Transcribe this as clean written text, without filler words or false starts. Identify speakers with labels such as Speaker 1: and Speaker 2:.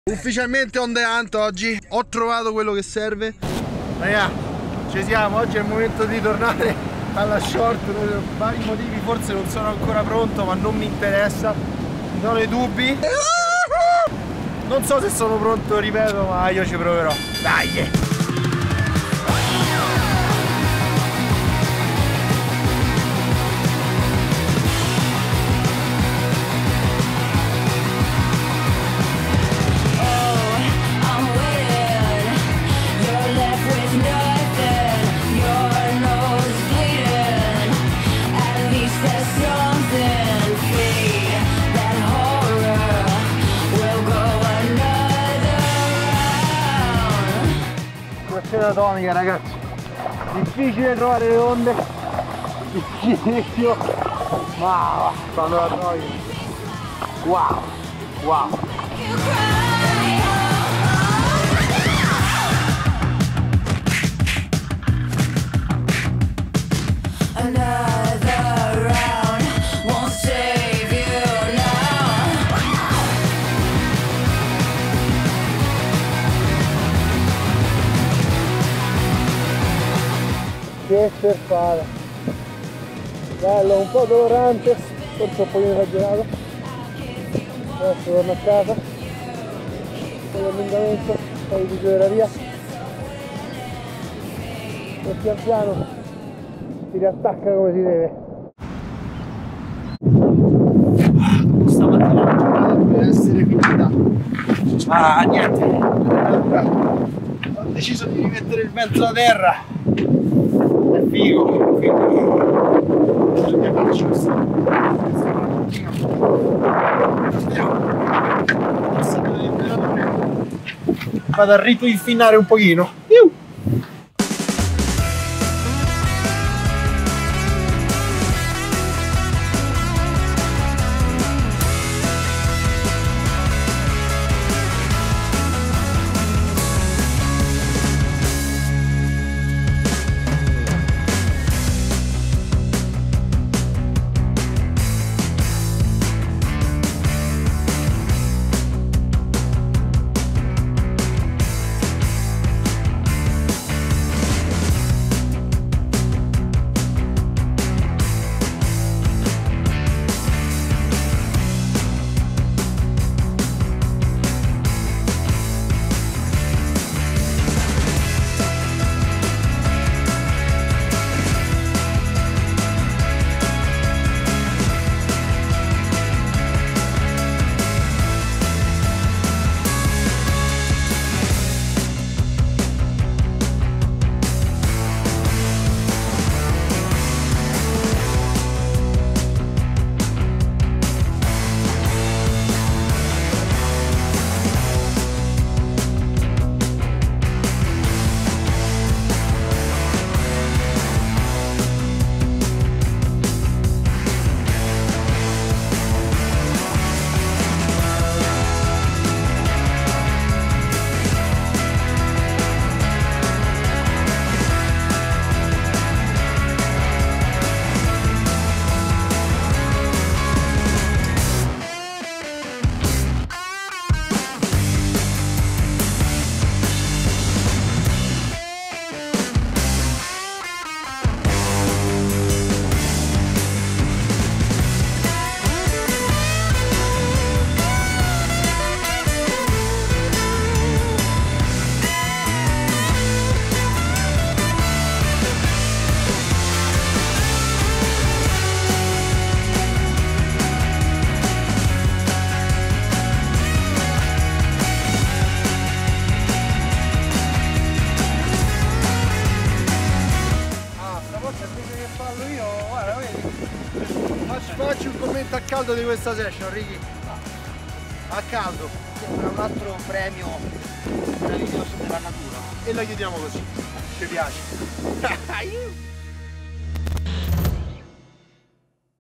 Speaker 1: Ufficialmente on the hunt oggi, ho trovato quello che serve. Raga, ci siamo, oggi è il momento di tornare alla short per vari motivi, forse non sono ancora pronto, ma non mi interessa, ci sono i dubbi. Non so se sono pronto, ripeto, ma io ci proverò. Dai! Atomica, ragazzi, difficile trovare le onde, difficilissimo, ma quando la trovi, wow, wow. Che surfata, bello, un po' dolorante, forse un po' esagerato. Adesso torno a casa, poi l'allungamento, poi di fisioterapia e pian piano si riattacca come si deve. Stamattina la giornata deve essere finita, ma niente, ho deciso di rimettere il mezzo a terra. È figo, quindi non mi faccio vado a ritwinfinare un pochino. Facci un commento a caldo di questa session, Ricky. A caldo.
Speaker 2: Sembra un altro premio meraviglioso della natura.
Speaker 1: E la chiudiamo così. Ci piace.